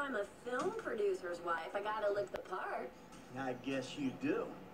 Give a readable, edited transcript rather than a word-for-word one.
I'm a film producer's wife, I gotta look the part. I guess you do.